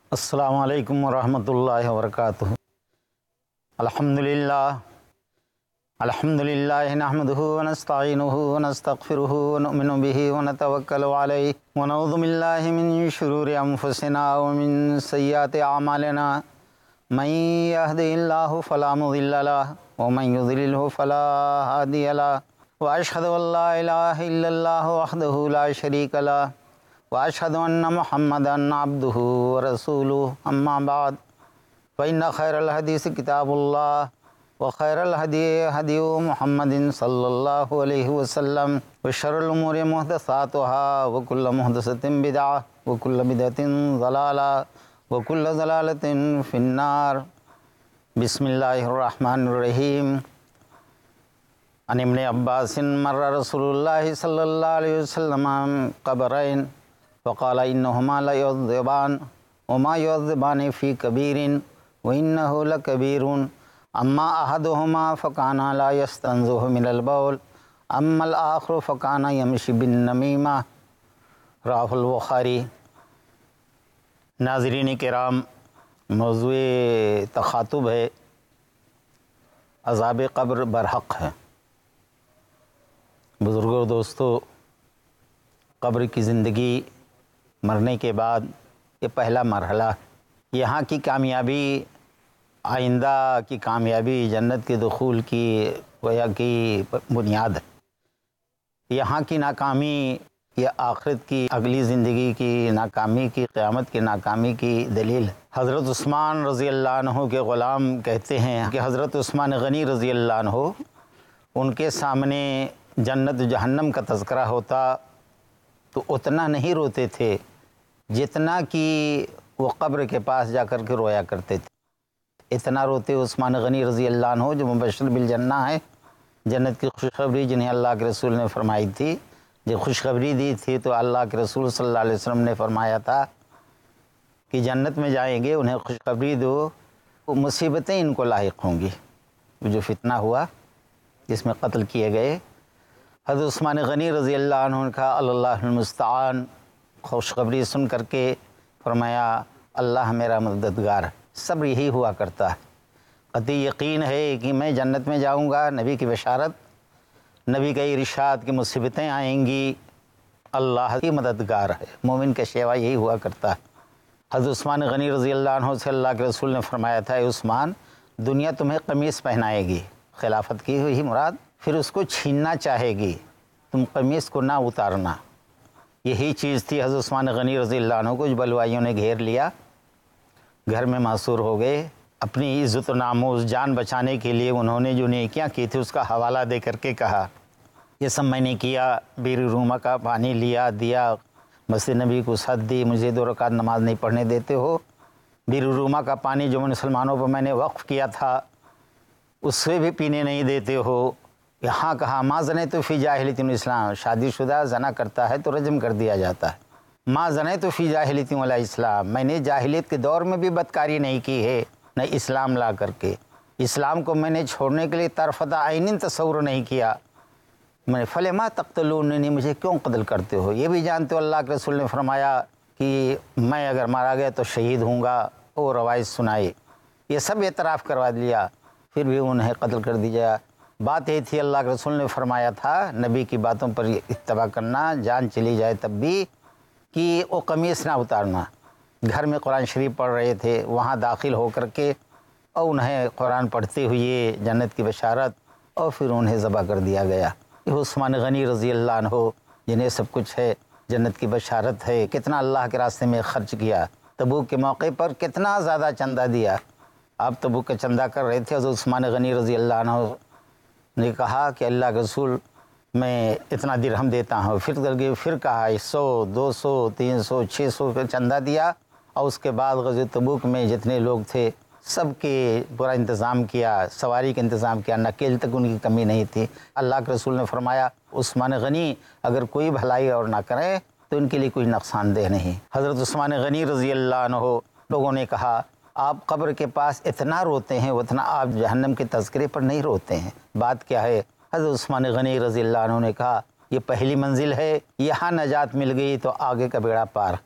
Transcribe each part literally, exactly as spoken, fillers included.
السلام علیکم ورحمۃ اللہ وبرکاتہ۔ الحمدللہ الحمدللہ نحمدہ ونستعینہ ونستغفرہ ونؤمن بہ ونتوکل علیہ ونعوذ باللہ من شرور انفسنا ومن سیئات اعمالنا من یہدہ اللہ فلا مضل لہ ومن یضللہ فلا ہادی لہ واشہد ان لا الہ الا اللہ وحدہ لا شریک لہ واشہد ان محمدا عبدہ ورسولہ اما بعد فإن خیر الحدیث کتاب اللہ وخیر الہدی ہدی محمد صلی اللہ علیہ وسلم وشر الامور محدثاتها وکل محدثۃ بدعہ وکل بدعۃ ضلالہ وکل ضلالۃ فی النار۔ بسم اللہ الرحمن الرحیم۔ عن ابن عباس مر رسول اللہ صلی اللہ علیہ وسلم قبرین فقال انہما لیعذبان وما يعذبان فی کبیر وانہ لکبیر اما احدہما فکان لا یستنزہ من البول اما الآخر فکان یمشی بالنمیمہ، رواہ البخاری۔ ناظرین کرام، موضوع تخاطب ہے عذاب قبر برحق ہے۔ بزرگوں دوستو، قبر کی زندگی مرنے کے بعد یہ پہلا مرحلہ، یہاں کی کامیابی آئندہ کی کامیابی جنت کے دخول کی گویا کی بنیاد ہے۔ یہاں کی ناکامی یہ آخرت کی اگلی زندگی کی ناکامی کی، قیامت کی ناکامی کی دلیل ہے۔ حضرت عثمان رضی اللہ عنہ کے غلام کہتے ہیں کہ حضرت عثمان غنی رضی اللہ عنہ، ان کے سامنے جنت و جہنم کا تذکرہ ہوتا تو اتنا نہیں روتے تھے جتنا کہ وہ قبر کے پاس جا کر کے رویا کرتے تھے۔ اتنا روتے عثمان غنی رضی اللہ عنہ جو مبشر بالجنہ ہے، جنت کی خوشخبری جنہیں اللہ کے رسول نے فرمائی تھی، جب خوشخبری دی تھی تو اللہ کے رسول صلی اللہ علیہ وسلم نے فرمایا تھا کہ جنت میں جائیں گے، انہیں خوشخبری دو، وہ مصیبتیں ان کو لاحق ہوں گی۔ جو فتنہ ہوا جس میں قتل کیے گئے، حضرت عثمان غنی رضی اللہ عنہ نے کہا اللہ المستعان، خوشخبری سن کر کے فرمایا اللہ میرا مددگار۔ صبر یہی ہوا کرتا ہے، قطعی یقین ہے کہ میں جنت میں جاؤں گا، نبی کی بشارت، نبی کا ارشاد کی مصیبتیں آئیں گی، اللہ کی مددگار ہے۔ مومن کا شیوا یہی ہوا کرتا ہے۔ حضرت عثمان غنی رضی اللہ عنہ سے اللہ کے رسول نے فرمایا تھا، اے عثمان، دنیا تمہیں قمیص پہنائے گی، خلافت کی ہوئی مراد، پھر اس کو چھیننا چاہے گی، تم قمیص کو نہ اتارنا۔ یہی چیز تھی حضرت عثمان غنی رضی اللہ عنہ کو، جو بلوائیوں نے گھیر لیا، گھر میں معصور ہو گئے۔ اپنی عزت و ناموس جان بچانے کے لیے انہوں نے جو نیکیاں کی تھی اس کا حوالہ دے کر کے کہا یہ سب میں نے کیا، بیر روما کا پانی لیا دیا، مسجد نبی کو سد دی، مجھے دو رکعت نماز نہیں پڑھنے دیتے ہو، بیر روما کا پانی جو مسلمانوں پر میں نے وقف کیا تھا اس سے بھی پینے نہیں دیتے ہو۔ یہاں کہا ما زنیت فی جاہلیت الاسلام، شادی شدہ زنا کرتا ہے تو رجم کر دیا جاتا ہے۔ ما زنیت فی جاہلیت ولا اسلام، میں نے جاہلیت کے دور میں بھی بدکاری نہیں کی ہے، نہ اسلام لا کر کے، اسلام کو میں نے چھوڑنے کے لیے طرفۃ عین تصور نہیں کیا۔ میں فلما تقتلوننی، مجھے کیوں قتل کرتے ہو؟ یہ بھی جانتے ہو اللہ کے رسول نے فرمایا کہ میں اگر مارا گیا تو شہید ہوں گا، وہ روایت سنائی، یہ سب اعتراف کروا لیا، پھر بھی انہیں قتل کر دیا۔ بات یہ تھی اللہ کے رسول نے فرمایا تھا نبی کی باتوں پر اتباع کرنا، جان چلی جائے تب بھی، کہ وہ قمیص نہ اتارنا۔ گھر میں قرآن شریف پڑھ رہے تھے، وہاں داخل ہو کر کے اور انہیں قرآن پڑھتے ہوئے جنت کی بشارت، اور پھر انہیں ذبح کر دیا گیا۔ یہ عثمان غنی رضی اللہ عنہ جنہیں سب کچھ ہے، جنت کی بشارت ہے، کتنا اللہ کے راستے میں خرچ کیا، تبوک کے موقع پر کتنا زیادہ چندہ دیا۔ آپ تبوک کا چندہ کر رہے تھے، حضرت عثمان غنی رضی اللہ عنہ نے کہا کہ اللہ کے رسول میں اتنا درہم دیتا ہوں، پھر کر کے پھر کہا سو دو سو تین سو چھ سو کا چندہ دیا، اور اس کے بعد غزوہ تبوک میں جتنے لوگ تھے سب کے پورا انتظام کیا، سواری کا انتظام کیا، نکیل تک ان کی کمی نہیں تھی۔ اللہ کے رسول نے فرمایا عثمان غنی اگر کوئی بھلائی اور نہ کرے تو ان کے لیے کوئی نقصان دہ نہیں۔ حضرت عثمان غنی رضی اللہ عنہ، لوگوں نے کہا آپ قبر کے پاس اتنا روتے ہیں اتنا آپ جہنم کے تذکرے پر نہیں روتے ہیں، بات کیا ہے؟ حضرت عثمان غنی رضی اللہ عنہ نے کہا یہ پہلی منزل ہے، یہاں نجات مل گئی تو آگے کا بیڑا پار،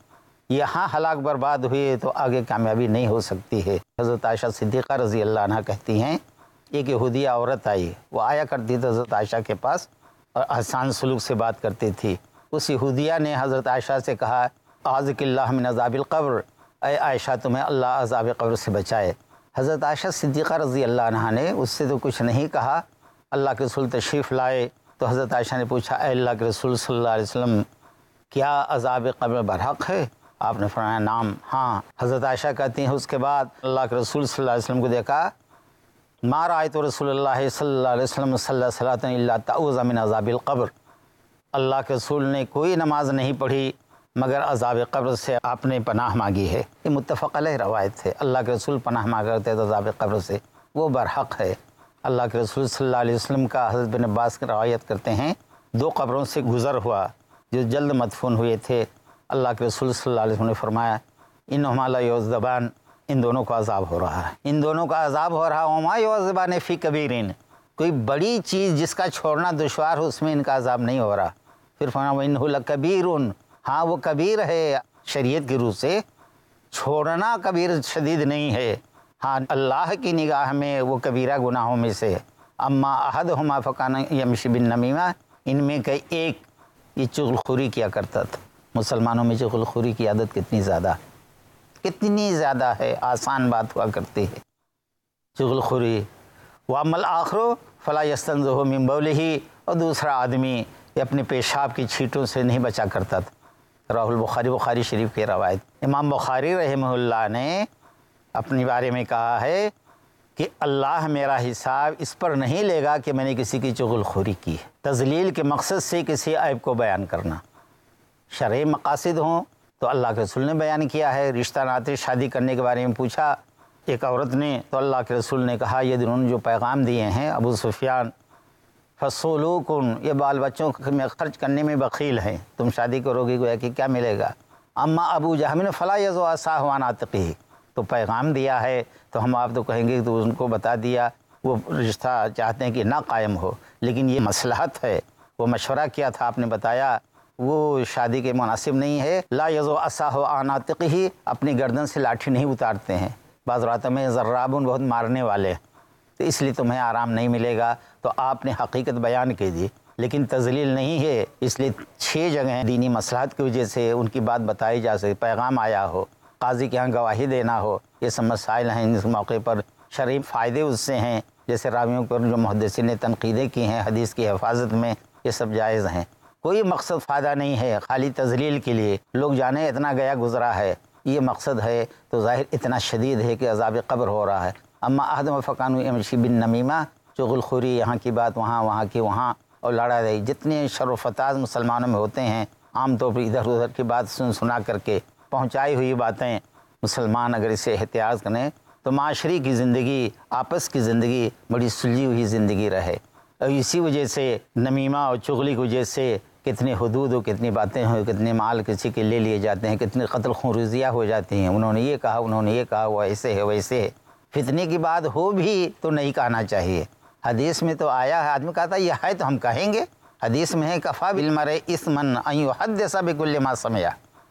یہاں ہلاک برباد ہوئے تو آگے کامیابی نہیں ہو سکتی ہے۔ حضرت عائشہ صدیقہ رضی اللہ عنہ کہتی ہیں ایک یہودیہ عورت آئی، وہ آیا کرتی تھی حضرت عائشہ کے پاس اور احسان سلوک سے بات کرتی تھی۔ اس یہودیہ نے حضرت عائشہ سے کہا اعوذک اللہ من عذاب القبر، اے عائشہ تمہیں اللہ عذاب قبر سے بچائے۔ حضرت عائشہ صدیقہ رضی اللہ عنہ نے اس سے تو کچھ نہیں کہا۔ اللہ کے رسول تشریف لائے تو حضرت عائشہ نے پوچھا اے اللہ کے رسول صلی اللہ علیہ وسلم کیا عذاب قبر برحق ہے؟ آپ نے فرمایا نام ہاں۔ حضرت عائشہ کہتی ہیں اس کے بعد اللہ کے رسول صلی اللہ علیہ وسلم کو دیکھا، ما رأیت رسول اللہ صلی اللہ علیہ وسلم صلی صلاۃ الا تعوذ من عذاب القبر، اللہ کے رسول نے کوئی نماز نہیں پڑھی مگر عذاب قبر سے آپ نے پناہ مانگی ہے۔ یہ متفق علیہ روایت ہے، اللہ کے رسول پناہ مانگا کرتے تو عذاب قبر سے، وہ برحق ہے۔ اللہ کے رسول صلی اللہ علیہ وسلم کا حضرت بن عباس کی روایت کرتے ہیں دو قبروں سے گزر ہوا جو جلد مدفون ہوئے تھے۔ اللہ کے رسول صلی اللہ علیہ وسلم نے فرمایا انہما لا یعذبان، ان دونوں کا عذاب ہو رہا ہے، ان دونوں کا عذاب ہو رہا وما یعذبان فی کبیرین، کوئی بڑی چیز جس کا چھوڑنا دشوار ہو اس میں ان کا عذاب نہیں ہو رہا۔ پھر فرمایا وانہ لکبیر، ہاں وہ کبیر ہے شریعت کی روح سے، چھوڑنا کبیر شدید نہیں ہے، ہاں اللہ کی نگاہ میں وہ کبیرہ گناہوں میں سے۔ اما احدہما فکان یمشی بالنمیمہ، ان میں کہ ایک یہ چغلخوری کیا کرتا تھا۔ مسلمانوں میں چغلخوری کی عادت کتنی زیادہ کتنی زیادہ ہے، آسان بات ہوا کرتی ہے چغلخوری۔ واما الآخر فلا یستنزہ من بولہ، اور دوسرا آدمی یہ اپنے پیشاب کی چھینٹوں سے نہیں بچا کرتا تھا۔ راہ البخاری بخاری شریف کی روایت۔ امام بخاری رحمہ اللہ نے اپنے بارے میں کہا ہے کہ اللہ میرا حساب اس پر نہیں لے گا کہ میں نے کسی کی چغلخوری کی ہے۔ تذلیل کے مقصد سے کسی عیب کو بیان کرنا، شرعی مقاصد ہوں تو اللہ کے رسول نے بیان کیا ہے۔ رشتہ ناطے شادی کرنے کے بارے میں پوچھا ایک عورت نے تو اللہ کے رسول نے کہا یہ انہوں نے جو پیغام دیے ہیں ابو سفیان فصولوکن، یہ بال بچوں میں خرچ کرنے میں بخیل ہیں، تم شادی کرو گی گویا کہ کیا ملے گا۔ اما ابو جہم فلا یضع عصاہ عن عاتقہ، تو پیغام دیا ہے تو ہم آپ تو کہیں گے تو ان کو بتا دیا، وہ رشتہ چاہتے ہیں کہ نہ قائم ہو، لیکن یہ مصلحت ہے، وہ مشورہ کیا تھا آپ نے بتایا وہ شادی کے مناسب نہیں ہے۔ لا یضع عصاہ عن عاتقہ، اپنی گردن سے لاٹھی نہیں اتارتے ہیں، بعض راتوں میں ضرابن بہت مارنے والے، تو اس لیے تمہیں آرام نہیں ملے گا۔ تو آپ نے حقیقت بیان کی دی لیکن تذلیل نہیں ہے، اس لیے چھ جگہیں دینی مصلحت کی وجہ سے ان کی بات بتائی جا سکے، پیغام آیا ہو، قاضی کے ہاں گواہی دینا ہو، یہ سب مسائل ہیں۔ اس موقع پر شرعی فائدے اس سے ہیں، جیسے راویوں پر جو محدثین نے تنقیدیں کی ہیں حدیث کی حفاظت میں، یہ سب جائز ہیں۔ کوئی مقصد فائدہ نہیں ہے، خالی تذلیل کے لیے لوگ جانے اتنا گیا گزرا ہے، یہ مقصد ہے تو ظاہر اتنا شدید ہے کہ عذاب قبر ہو رہا ہے۔ اما احدہما فکان یمشی بالنمیمہ، چغلخوری، یہاں کی بات وہاں، وہاں کی وہاں، اور لڑائی، جتنے شر و فتاز مسلمانوں میں ہوتے ہیں عام طور پر ادھر ادھر کی بات سن سنا کر کے پہنچائی ہوئی باتیں، مسلمان اگر اسے احتیاط کریں تو معاشرے کی زندگی، آپس کی زندگی بڑی سلجھی ہوئی زندگی رہے۔ اور اسی وجہ سے نمیمہ اور چغلی کی وجہ سے کتنی حدود و کتنی باتیں ہوں، کتنے مال کسی کے لے لیے جاتے ہیں، کتنے قتل خونریزیاں ہو جاتی ہیں، انہوں نے یہ کہا انہوں نے یہ کہا، وہ ایسے ہے ویسے ہے۔ فتنے کی بات ہو بھی تو نہیں کہنا چاہیے۔ حدیث میں تو آیا ہے، آدمی کہتا ہے یہ ہے تو ہم کہیں گے، حدیث میں ہے کفا بالمرء اثما ان یحدث بکل ما سمع،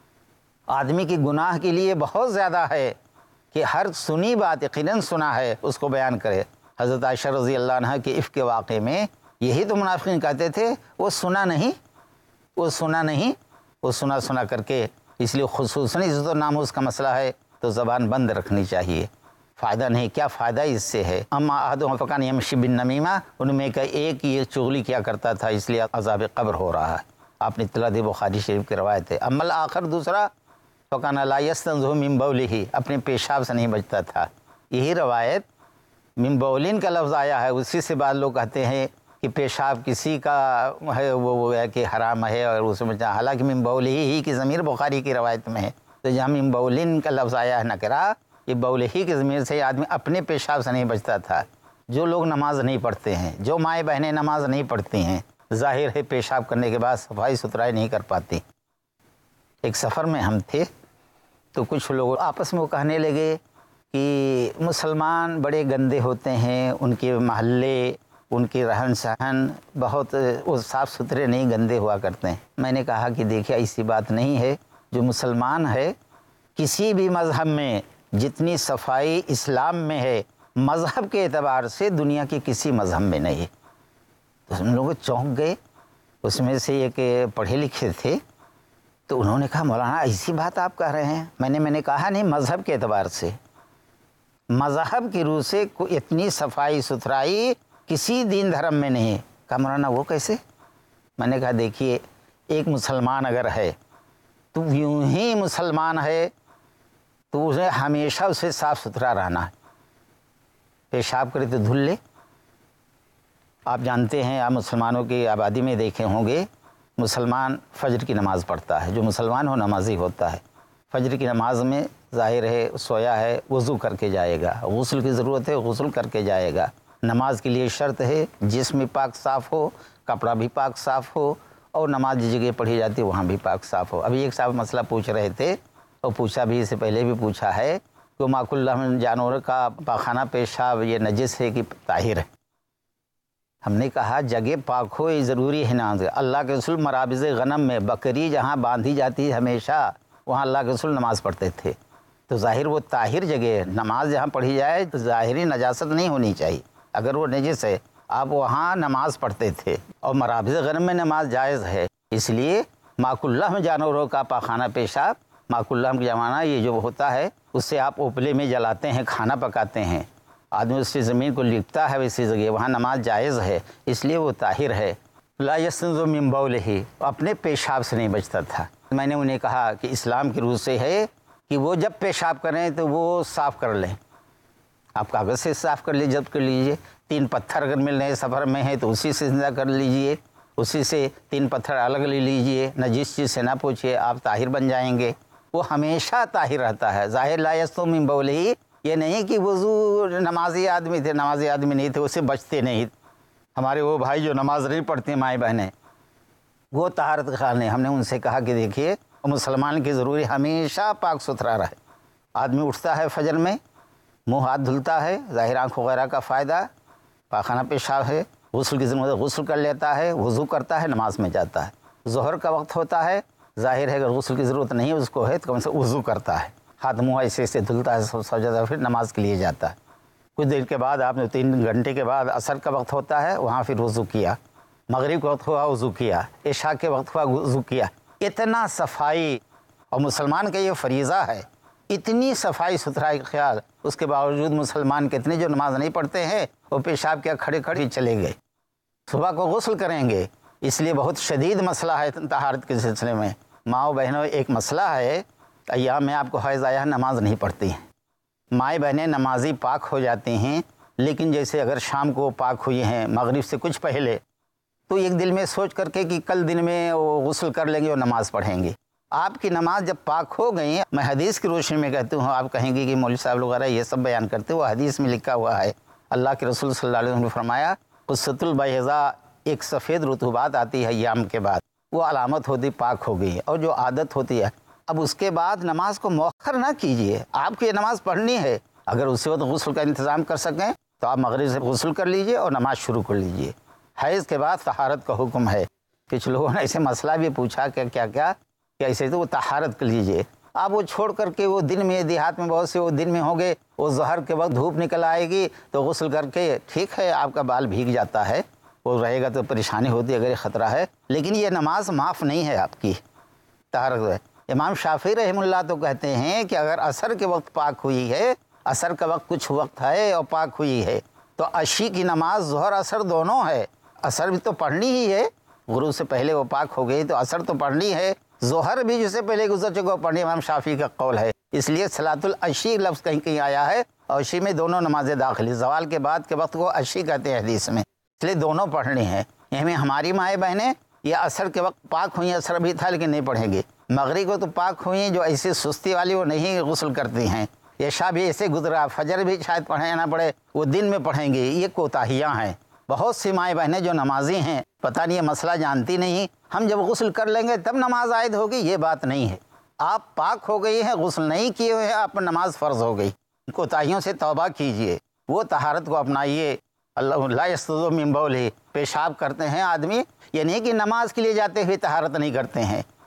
آدمی کی گناہ کے لیے بہت زیادہ ہے کہ ہر سنی بات یقیناً سنا ہے اس کو بیان کرے۔ حضرت عائشہ رضی اللہ عنہ کے عفق کے واقعے میں یہی تو منافقین کہتے تھے وہ سنا نہیں، وہ سنا نہیں، وہ سنا سنا کر کے، اس لیے خصوصاً عزت و ناموس کا مسئلہ ہے تو زبان بند رکھنی چاہیے، فائدہ نہیں، کیا فائدہ اس سے ہے۔ اما احدہما فکان یمشی بالنمیمہ، ان میں کا ایک یہ چغلی کیا کرتا تھا اس لیے عذاب قبر ہو رہا ہے، آپ نے اطلاع دی، بخاری شریف کی روایت ہے۔ اما الآخر، دوسرا فکان لا یستنزہ من بولہ، اپنے پیشاب سے نہیں بچتا تھا، یہی روایت من بولین کا لفظ آیا ہے، اسی سے بعض لوگ کہتے ہیں کہ پیشاب کسی کا ہے وہ وہ ہے کہ حرام ہے اور اس میں، حالانکہ من بولہ ہی کی ضمیر بخاری کی روایت میں ہے، تو جہاں من بولین کا لفظ آیا ہے نکرہ، یہ بولہ ہی کی ضمیر سے آدمی اپنے پیشاب سے نہیں بچتا تھا۔ جو لوگ نماز نہیں پڑھتے ہیں، جو مائیں بہنیں نماز نہیں پڑھتی ہیں، ظاہر ہے پیشاب کرنے کے بعد صفائی ستھرائی نہیں کر پاتی۔ ایک سفر میں ہم تھے تو کچھ لوگ آپس میں وہ کہنے لگے کہ مسلمان بڑے گندے ہوتے ہیں، ان کے محلے، ان کے رہن سہن بہت وہ صاف ستھرے نہیں، گندے ہوا کرتے ہیں۔ میں نے کہا کہ دیکھیے ایسی بات نہیں ہے، جو مسلمان ہے کسی بھی مذہب میں جتنی صفائی اسلام میں ہے مذہب کے اعتبار سے دنیا کے کسی مذہب میں نہیں ہے۔ تو ہم لوگ چونک گئے، اس میں سے ایک پڑھے لکھے تھے، تو انہوں نے کہا مولانا ایسی بات آپ کہہ رہے ہیں؟ میں نے میں نے کہا نہیں، مذہب کے اعتبار سے، مذہب کی روح سے اتنی صفائی ستھرائی کسی دین دھرم میں نہیں ہے۔ کہا مولانا وہ کیسے؟ میں نے کہا دیکھیے، ایک مسلمان اگر ہے تو یوں ہی مسلمان ہے تو اسے ہمیشہ اسے صاف ستھرا رہنا ہے، پیشاب کرے تو دھل لے۔ آپ جانتے ہیں، آپ مسلمانوں کی آبادی میں دیکھے ہوں گے، مسلمان فجر کی نماز پڑھتا ہے، جو مسلمان ہو نمازی ہوتا ہے، فجر کی نماز میں ظاہر ہے سویا ہے، وضو کر کے جائے گا، غسل کی ضرورت ہے غسل کر کے جائے گا۔ نماز کے لیے شرط ہے جسم بھی پاک صاف ہو، کپڑا بھی پاک صاف ہو، اور نماز جس جگہ پڑھی جاتی ہے وہاں بھی پاک صاف ہو۔ ابھی ایک صاحب مسئلہ پوچھ رہے تھے، اور پوچھا بھی، اس سے پہلے بھی پوچھا ہے کہ ماکل اللہ جانور کا پاخانہ پیشاب یہ نجس ہے کہ طاہر ہے؟ ہم نے کہا جگہ پاک ہو یہ ضروری ہے نا۔ اللہ کے رسول مرابض غنم میں بکری جہاں باندھی جاتی ہے ہمیشہ وہاں اللہ کے رسول نماز پڑھتے تھے، تو ظاہر وہ طاہر جگہ ہے، نماز جہاں پڑھی جائے تو ظاہری نجاست نہیں ہونی چاہیے۔ اگر وہ نجس ہے آپ وہاں نماز پڑھتے تھے، اور مرابض غنم میں نماز جائز ہے، اس لیے ماکل اللہ جانوروں کا پاخانہ پیشاب، ماکل اللہ کے زمانہ یہ جو ہوتا ہے اس سے آپ اوپلے میں جلاتے ہیں، کھانا پکاتے ہیں، آدمی اس سے زمین کو لپٹتا ہے، ویسی جگہ وہاں نماز جائز ہے، اس لیے وہ طاہر ہے۔ لا یستنزو من بولہ، اپنے پیشاب سے نہیں بچتا تھا۔ میں نے انہیں کہا کہ اسلام کی روح سے ہے کہ وہ جب پیشاب کریں تو وہ صاف کر لیں، آپ کاغذ سے صاف کر لیجیے، جب کر لیجیے، تین پتھر اگر مل رہے سفر میں ہیں تو اسی سے زندہ کر لیجیے، اسی سے تین پتھر الگ لے لیجیے، نہ جس چیز سے نہ پوچھیے، آپ طاہر بن جائیں گے۔ وہ ہمیشہ طاہر رہتا ہے۔ ظاہر لا یستو من بولہ، یہ نہیں کہ وضو نمازی آدمی تھے، نمازی آدمی نہیں تھے، اسے بچتے نہیں۔ ہمارے وہ بھائی جو نماز نہیں پڑھتے مائیں بہنیں، وہ طہارت کے خیال نہیں۔ ہم نے ان سے کہا کہ دیکھیے مسلمان کی ضروری ہمیشہ پاک ستھرا رہے۔ آدمی اٹھتا ہے فجر میں، منہ ہاتھ دھلتا ہے، ظاہر آنکھ وغیرہ کا فائدہ، پاخانہ پیشاب ہے، غسل کی ضرورت غسل کر لیتا ہے، وضو کرتا ہے، نماز میں جاتا ہے۔ ظہر کا وقت ہوتا ہے، ظاہر ہے اگر غسل کی ضرورت نہیں اس کو ہے تو کم سے وضو کرتا ہے، ہاتھ منہ ایسے ایسے دھلتا ہے، سو جاتا ہے، پھر نماز کے لیے جاتا ہے۔ کچھ دیر کے بعد آپ نے تین گھنٹے کے بعد عصر کا وقت ہوتا ہے، وہاں پھر وضو کیا، مغرب کا وقت ہوا وضو کیا، عشاء کے وقت ہوا وضو کیا۔ اتنا صفائی، اور مسلمان کا یہ فریضہ ہے، اتنی صفائی ستھرائی کا خیال، اس کے باوجود مسلمان کتنے جو نماز نہیں پڑھتے ہیں وہ پیشاب کیا کھڑے کھڑے چلے گئے، صبح کو غسل کریں گے۔ اس لیے بہت شدید مسئلہ ہے طہارت کے سلسلے میں۔ ماؤں بہنوں، ایک مسئلہ ہے، ایام میں آپ کو حیض آیا نماز نہیں پڑھتی ہیں، مائیں بہنیں نمازی پاک ہو جاتی ہیں، لیکن جیسے اگر شام کو پاک ہوئی ہیں مغرب سے کچھ پہلے، تو ایک دل میں سوچ کر کے کہ کل دن میں وہ غسل کر لیں گے اور نماز پڑھیں گے۔ آپ کی نماز جب پاک ہو گئی، میں حدیث کی روشنی میں کہتی ہوں، آپ کہیں گے کہ مولوی صاحب وغیرہ یہ سب بیان کرتے، وہ حدیث میں لکھا ہوا ہے۔ اللہ کے رسول صلی اللہ علیہ وسلم نے فرمایا، قصۃ البیضاء، ایک سفید رطوبات آتی ہے ایام کے بعد، وہ علامت ہوتی پاک ہو گئی، اور جو عادت ہوتی ہے، اب اس کے بعد نماز کو مؤخر نہ کیجیے، آپ کو یہ نماز پڑھنی ہے۔ اگر اسی وقت غسل کا انتظام کر سکیں تو آپ مغرب سے غسل کر لیجئے اور نماز شروع کر لیجئے۔ حیض کے بعد طہارت کا حکم ہے۔ کچھ لوگوں نے ایسے مسئلہ بھی پوچھا کہ کیا کیا کہ ایسے تو وہ طہارت کر لیجئے، آپ وہ چھوڑ کر کے وہ دن میں، دیہات میں بہت سے وہ دن میں ہوں گے، وہ ظہر کے وقت دھوپ نکل آئے گی تو غسل کر کے، ٹھیک ہے آپ کا بال بھیگ جاتا ہے، وہ رہے گا تو پریشانی ہوتی ہے اگر خطرہ ہے، لیکن یہ نماز معاف نہیں ہے آپ کی طہارت ہے۔ امام شافعی رحمہ اللہ تو کہتے ہیں کہ اگر عصر کے وقت پاک ہوئی ہے، عصر کا وقت کچھ وقت ہے اور پاک ہوئی ہے، تو عشی کی نماز ظہر عصر دونوں ہے، عصر بھی تو پڑھنی ہی ہے، غروب سے پہلے وہ پاک ہو گئی تو عصر تو پڑھنی ہے، ظہر بھی جس سے پہلے گزر چکا پڑھنی، امام شافعی کا قول ہے۔ اس لیے صلاۃ العشی لفظ کہیں کہیں آیا ہے، اور عشی میں دونوں نمازیں داخلی، زوال کے بعد کے وقت کو عشی کہتے ہیں حدیث میں، اس لیے دونوں پڑھنی ہیں۔ ہمیں ہماری مائیں بہنیں یہ عصر کے وقت پاک ہوئی، عصر بھی تھا لیکن نہیں پڑھیں گی، مغرب کو تو پاک ہوئی، جو ایسی سستی والی وہ نہیں غسل کرتی ہیں، عشاء بھی ایسے گزرا، فجر بھی شاید پڑھیں یا نہ پڑھے، وہ دن میں پڑھیں گے، یہ کوتاہیاں ہیں۔ بہت سی مائیں بہنیں جو نمازی ہیں، پتہ نہیں یہ مسئلہ جانتی نہیں، ہم جب غسل کر لیں گے تب نماز عائد ہوگی، یہ بات نہیں ہے۔ آپ پاک ہو گئی ہیں، غسل نہیں کیے ہوئے ہیں، آپ پر نماز فرض ہو گئی، کوتاہیوں سے توبہ کیجئے، وہ طہارت کو اپنائیے۔ اللہ لا یستنزو من بولہ، پیشاب کرتے ہیں آدمی، یہ نہیں کہ نماز کے لیے جاتے ہوئے طہارت نہیں کرتے ہیں،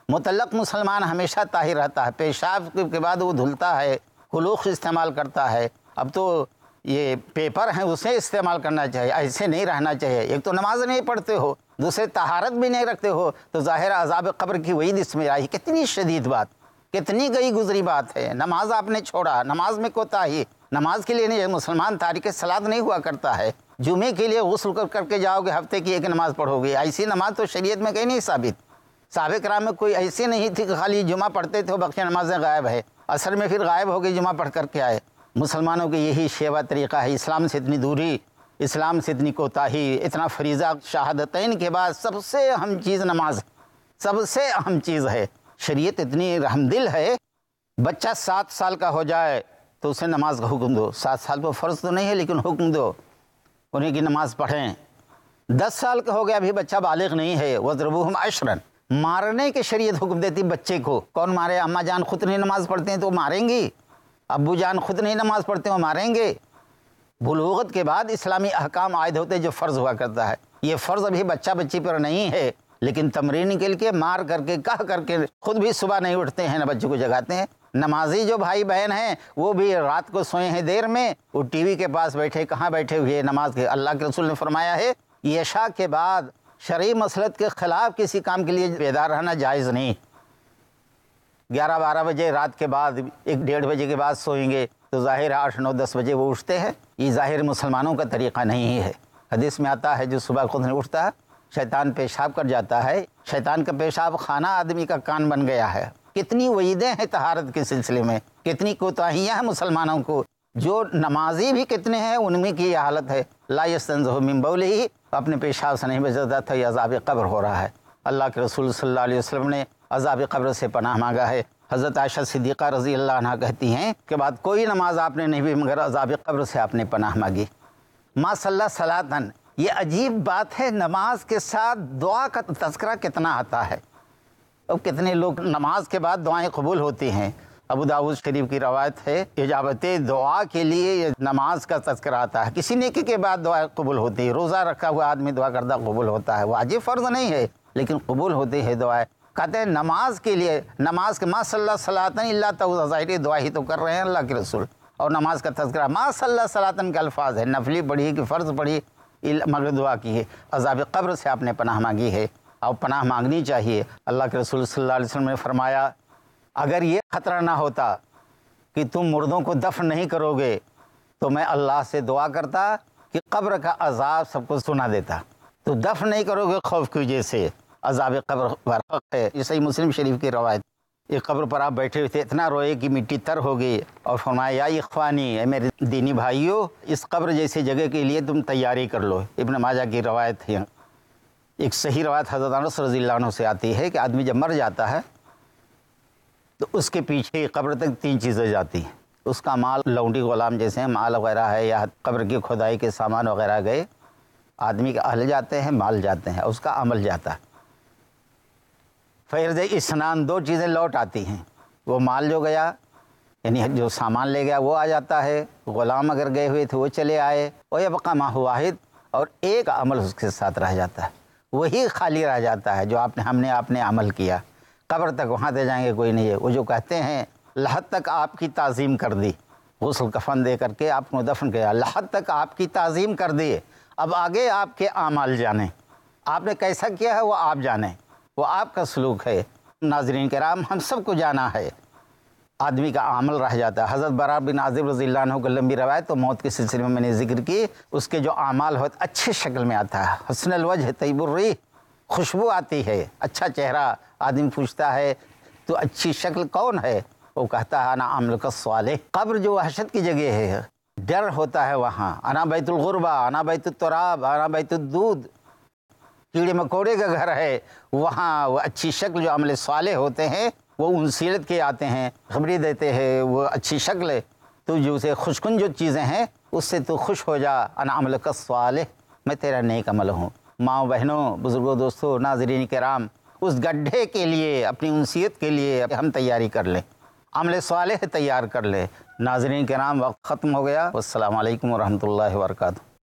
مطلق مسلمان ہمیشہ طاہر رہتا ہے، پیشاب کے بعد وہ دھلتا ہے، کلوخ استعمال کرتا ہے۔ اب تو یہ پیپر ہیں اسے استعمال کرنا چاہیے، ایسے نہیں رہنا چاہیے۔ ایک تو نماز نہیں پڑھتے ہو، دوسرے طہارت بھی نہیں رکھتے ہو، تو ظاہر عذاب قبر کی وعید اس میں آئی۔ کتنی شدید بات، کتنی گئی گزری بات ہے۔ نماز آپ نے چھوڑا، نماز میں کوتاہی، نماز کے لیے نہیں، مسلمان تارک صلاۃ نہیں ہوا کرتا ہے۔ جمعے کے لیے غسل کر کر کے جاؤ گے، ہفتے کی ایک نماز پڑھو گے، ایسی نماز تو شریعت میں کہیں نہیں ثابت۔ صحابہ کرام میں کوئی ایسی نہیں تھی کہ خالی جمعہ پڑھتے تھے، باقی نمازیں غائب ہے، اثر میں پھر غائب ہو گئی، جمعہ پڑھ کر کے آئے۔ مسلمانوں کی یہی شیوا طریقہ ہے، اسلام سے اتنی دوری، اسلام سے اتنی کوتاہی، اتنا فریضہ شہادتین کے بعد سب سے اہم چیز نماز، سب سے اہم چیز ہے۔ شریعت اتنی رحم دل ہے، بچہ سات سال کا ہو جائے تو اسے نماز کا حکم دو۔ سات سال تو فرض تو نہیں ہے لیکن حکم دو، انہیں کی نماز پڑھیں۔ دس سال کا ہو گیا ابھی بچہ بالغ نہیں ہے، وَضْرِبُوهُمْ عَشْرًا، مارنے کے شریعت حکم دیتی بچے کو۔ کون مارے؟ اماں جان خود نہیں نماز پڑھتے ہیں تو ماریں گی، ابو جان خود نہیں نماز پڑھتے ہیں وہ ماریں گے۔ بلوغت کے بعد اسلامی احکام عائد ہوتے جو فرض ہوا کرتا ہے، یہ فرض ابھی بچہ بچی پر نہیں ہے، لیکن تمرین کے لیے مار کر کے کہہ کر کے خود بھی صبح نہیں اٹھتے ہیں، نہ بچے کو جگاتے ہیں۔ نمازی جو بھائی بہن ہیں وہ بھی رات کو سوئے ہیں دیر میں، وہ ٹی وی کے پاس بیٹھے کہاں بیٹھے ہوئے نماز کے۔ اللہ کے رسول نے فرمایا ہے عشاء کے بعد شرعی مصلحت کے خلاف کسی کام کے لیے بیدار رہنا جائز نہیں۔ گیارہ بارہ بجے رات کے بعد، ایک ڈیڑھ بجے کے بعد سوئیں گے تو ظاہر آٹھ نو دس بجے وہ اٹھتے ہیں، یہ ظاہر مسلمانوں کا طریقہ نہیں ہے۔ حدیث میں آتا ہے جو صبح خود نہیں اٹھتا شیطان پیشاب کر جاتا ہے، شیطان کا پیشاب خانہ آدمی کا کان بن گیا ہے۔ کتنی وعیدیں ہیں طہارت کے سلسلے میں، کتنی کوتاہیاں ہیں مسلمانوں کو۔ جو نمازی بھی کتنے ہیں ان میں کی یہ حالت ہے، لا یستنزہ من بولہ، اپنے پیشاب سے نہیں بچتا تھا، یہ عذاب قبر ہو رہا ہے۔ اللہ کے رسول صلی اللہ علیہ وسلم نے عذاب قبر سے پناہ مانگا ہے۔ حضرت عائشہ صدیقہ رضی اللہ عنہ کہتی ہیں کہ بعد کوئی نماز آپ نے نہیں بھی مگر عذاب قبر سے آپ نے پناہ مانگی۔ ما صلی صلاۃً، یہ عجیب بات ہے، نماز کے ساتھ دعا کا تذکرہ کتنا آتا ہے۔ اب کتنے لوگ نماز کے بعد دعائیں قبول ہوتی ہیں۔ ابو داؤد شریف کی روایت ہے، اجابت دعا کے لیے یہ نماز کا تذکرہ آتا ہے۔ کسی نیکی کے بعد دعا قبول ہوتی ہے، روزہ رکھا ہوا آدمی دعا کردہ قبول ہوتا ہے، واجب فرض نہیں ہے لیکن قبول ہوتی ہے دعائیں۔ کہتے ہیں نماز کے لیے، نماز کے ما صلی صلاۃً الا تو ظاہری دعا ہی تو کر رہے ہیں اللہ کے رسول، اور نماز کا تذکرہ ما صلی صلاۃً کے الفاظ ہے، نفلی پڑھی کہ فرض پڑھی مگر دعا کی ہے۔ عذاب قبر سے آپ نے پناہ مانگی ہے اور پناہ مانگنی چاہیے۔ اللہ کے رسول صلی اللہ علیہ وسلم نے فرمایا اگر یہ خطرہ نہ ہوتا کہ تم مردوں کو دفن نہیں کرو گے تو میں اللہ سے دعا کرتا کہ قبر کا عذاب سب کو سنا دیتا۔ تو دفن نہیں کرو گے خوف کی وجہ سے، عذاب قبر برحق ہے۔ یہ صحیح مسلم شریف کی روایت۔ ایک قبر پر آپ بیٹھے ہوئے تھے، اتنا روئے کہ مٹی تر ہو گئی، اور فرمایا یا اخوانی، اے میرے دینی بھائیو، اس قبر جیسی جگہ کے لیے تم تیاری کر لو۔ ابن ماجہ کی روایت ہے۔ ایک صحیح روایت حضرت انس رضی اللہ عنہ سے آتی ہے کہ آدمی جب مر جاتا ہے تو اس کے پیچھے قبر تک تین چیزیں جاتی ہیں۔ اس کا مال، لونڈی غلام جیسے ہیں مال وغیرہ ہے، یا قبر کی کھدائی کے سامان وغیرہ گئے، آدمی کے اہل جاتے ہیں، مال جاتے ہیں، اس کا عمل جاتا ہے۔ فرض اسنان، دو چیزیں لوٹ آتی ہیں، وہ مال جو گیا یعنی جو سامان لے گیا وہ آ جاتا ہے، غلام اگر گئے ہوئے تھے وہ چلے آئے، اور یبقیٰ ما هو واحد، اور ایک عمل اس کے ساتھ رہ جاتا ہے، وہی خالی رہ جاتا ہے جو آپ نے ہم نے آپ نے عمل کیا۔ قبر تک وہاں دے جائیں گے کوئی نہیں ہے۔ وہ جو کہتے ہیں لحد تک آپ کی تعظیم کر دی، غسل کفن دے کر کے آپ کو دفن کیا، لحد تک آپ کی تعظیم کر دی، اب آگے آپ کے اعمال جانیں، آپ نے کیسا کیا ہے وہ آپ جانیں، وہ آپ کا سلوک ہے۔ ناظرین کرام، ہم سب کو جانا ہے، آدمی کا عمل رہ جاتا ہے۔ حضرت برا بن عازب رضی اللہ عنہ کو لمبی روایت تو موت کے سلسلے میں میں نے ذکر کی، اس کے جو اعمال ہوتے اچھے شکل میں آتا ہے، حسن الوجہ طیب الریح، خوشبو آتی ہے، اچھا چہرہ۔ آدمی پوچھتا ہے تو اچھی شکل کون ہے؟ وہ کہتا ہے انا عملک الصالح۔ قبر جو وحشت کی جگہ ہے، ڈر ہوتا ہے وہاں، انا بیت الغربہ، انا بیت التراب، انا بیت الدود، کیڑے مکوڑے کا گھر ہے، وہاں وہ اچھی شکل جو عمل صالح ہوتے ہیں وہ انسیلت کے آتے ہیں، خبری دیتے ہیں، وہ اچھی شکل ہے۔ تو جو سے خوشکن جو چیزیں ہیں اس سے تو خوش ہو جا، انا عملک الصالح، میں تیرا نیک عمل ہوں۔ ماں بہنوں، بزرگوں، دوستوں، ناظرین کرام، اس گڈھے کے لیے، اپنی انسیت کے لیے ہم تیاری کر لیں، عمل صالح تیار کر لیں۔ ناظرین کرام، وقت ختم ہو گیا۔ والسلام علیکم ورحمۃ اللہ وبرکاتہ۔